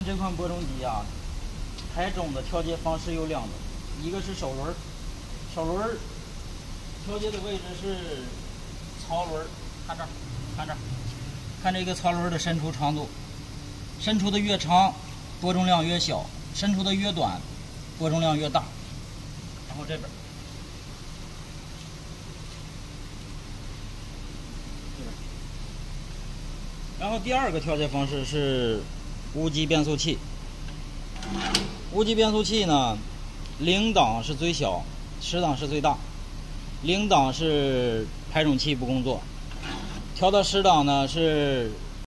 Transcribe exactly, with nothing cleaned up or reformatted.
这款播种机啊，台中的调节方式有两种，一个是手轮，手轮调节的位置是槽轮，看这儿，看这儿，看这个槽轮的伸出长度，伸出的越长，播种量越小；伸出的越短，播种量越大。然后这边，这边，然后第二个调节方式是无级变速器。无级变速器呢，零档是最小，十档是最大。零档是排种器不工作，调到十档呢是